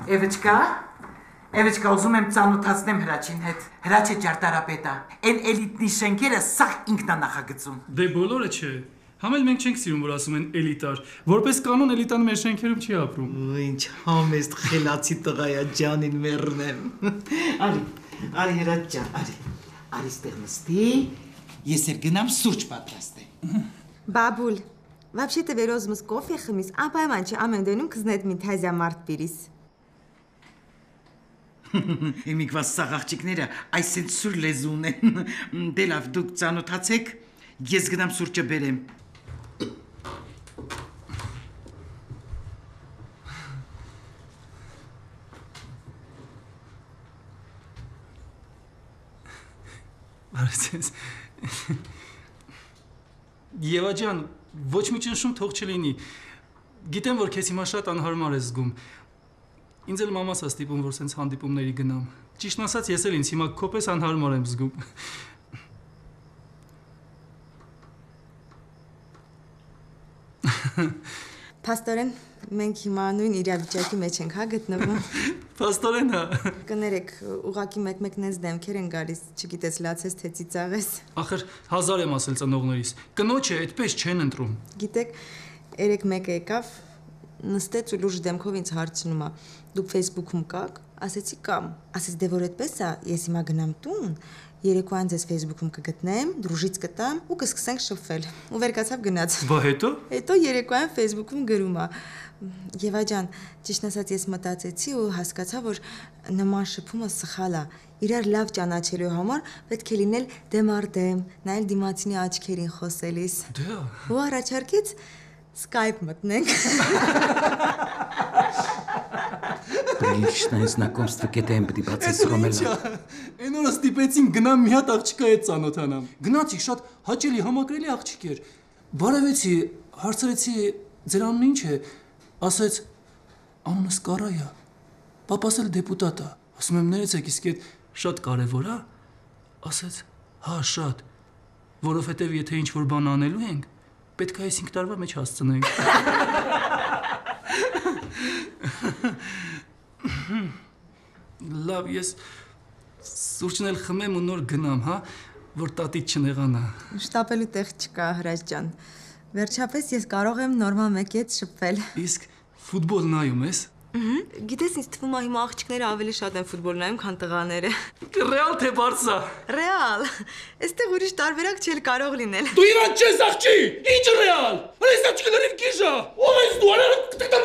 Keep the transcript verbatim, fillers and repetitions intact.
Էվեչկա, Էվեչկա, ուզում եմ ծանոթացնեմ Հրաչին հետ։ Հրաչը ճարտարապետ է։ Այն էլիտնի շենքերը սաղ ինքն է նախագծում։ Դե բոլորը չէ։ Համ էլ մենք չենք սիրում, որ ասում են էլիտար։ Որպես կանոն էլիտան մեր շենքերում չի ապրում։ Ինչ համեստ խելացի տղա է, ջանին մեռնեմ։ Արի, արի Հրաչ ջան, արի։ Արի ստեղ նստի, ես էլ գնամ սուրճ պատրաստեմ։ Бабуль, вообще-то վերոզմս կոֆե խմիս, անպայման չի ամեն դնում կզնետ մի թազյա մարդ բիրիս։ Իմիկված սաղ աղջիկները այսենց սուր լեզուն են։ Դե լավ, դուք ծանոթացեք, ես գնամ սուրճը բերեմ։ Բարեցես։ Եվա ջան, ոչ մի ճնշում թող չլինի։ Գիտեմ, որ քեզ հիմա շատ անհարմար ես զգում։ Ինձ էլ մամաս է ստիպում, որ սենց հանդիպումների գնամ։ Ճիշտն ասած, ես էլ ինձ հիմա քոպես անհարմար եմ զգում։ Փաստորեն, մենք հիմա նույն իրավիճակի մեջ ենք, հա, գտնվում։ Փաստորեն, հա։ Կներեք, ուղակի մեկ-մեկնենց դեմքեր են գալիս, չգիտես լացես թե ծիծաղես։ Ախր հազար եմ ասել ծնողներիս։ Կնոջը այդպես չեն ընտրում։ Գիտեք, երեք մեկը եկավ, նստեց ու լուրջ դեմքով ինձ հարցնում է. Դուք Facebook-ում կաք, ասեցի կամ, ասեց դե որ այդպես է, ես հիմա գնամ տուն, երեկոյան ձեզ Facebook-ում կգտնեմ, դրուժից կտամ ու կսկսենք շփվել։ Ու վերկացավ գնաց։ Բա հետո։ Հետո երեկոյան Facebook-ում գրում է. Եվա ջան, ճիշտն ասած ես մտածեցի ու հասկացա, որ նման շփումը սխալ է։ Իրար լավ ճանաչելու համար պետք է լինել դեմ առ դեմ, նայել դիմացինի աչքերին խոսելիս։ Դե։ Ու առաջարկեց Skype մտնենք։ Приличное знакомство к этой процесс Ռոմելա։ Այն օրը ստիպեցին գնամ մի հատ աղջկա հետ ծանոթանամ։ Գնացի, շատ հաճելի համակրելի աղջիկ էր։ Բարևեցի, հարցրեցի ձեր անունը ինչ է։ Ասեց անունս Կարայա։ Պապաս էլ դեպուտատ է։ Ասում եմ ներեցեք, իսկ այդ շատ կարևոր է։ Ասեց հա շատ, որովհետև եթե ինչ որ բան անելու ենք, պետք է այս հինգ տարվա մեջ հասցնենք։ Լավ, ես սուրճն էլ խմեմ ու նոր գնամ, հա, որ տատիդ չնեղանա։ Շտապելու տեղ չկա, Հրաչ ջան։ Վերջապես ես կարող եմ նորմալ մեկի հետ շփվել։ Իսկ ֆուտբոլ նայում ես։ Գիտես, ինձ թվում է հիմա աղջիկները ավելի շատ են ֆուտբոլ նայում, քան տղաները։ Ռեալ թե Բարսա։ Ռեալ։ Այստեղ ուրիշ տարբերակ չի կարող լինել։ Դու իրանց չես աղջի։ Ինչ ռեալ։ Այս աղջիկը լրիվ գիժա։ Ո՞վ ես դու, արա